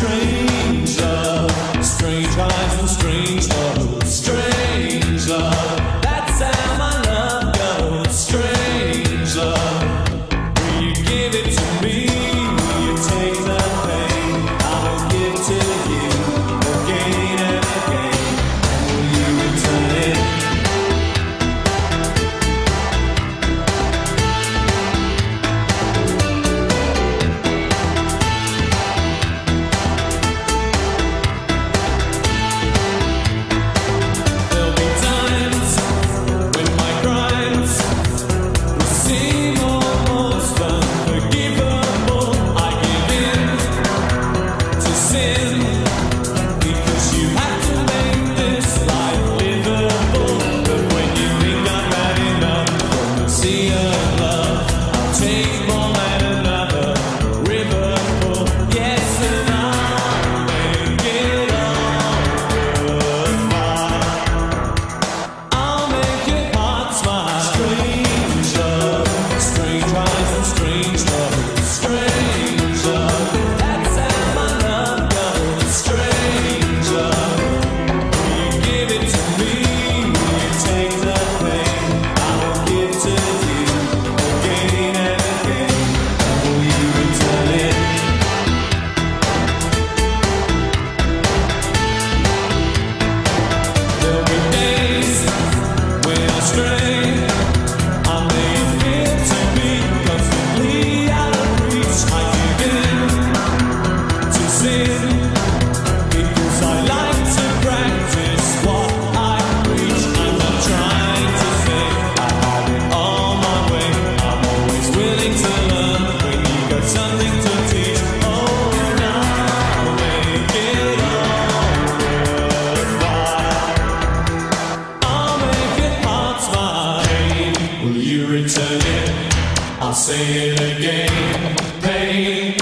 Strange love, strange eyes and strange love, strange love. That's how my love goes. Strange love. Will you give it to me? Will you take the pain? I will give to you again and again. And will you return it? Return it, I'll say it again. Pain,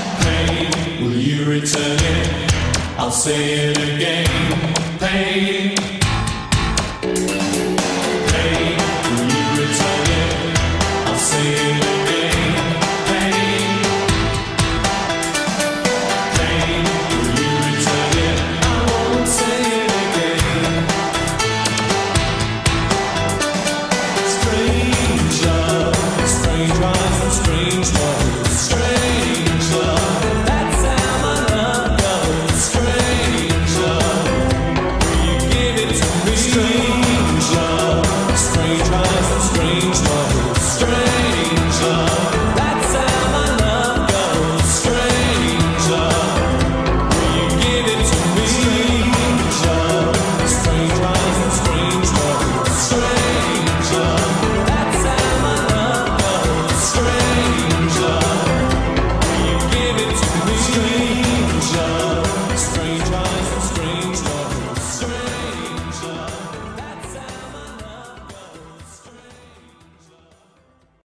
pain. Will you return it? I'll say it again. Pain.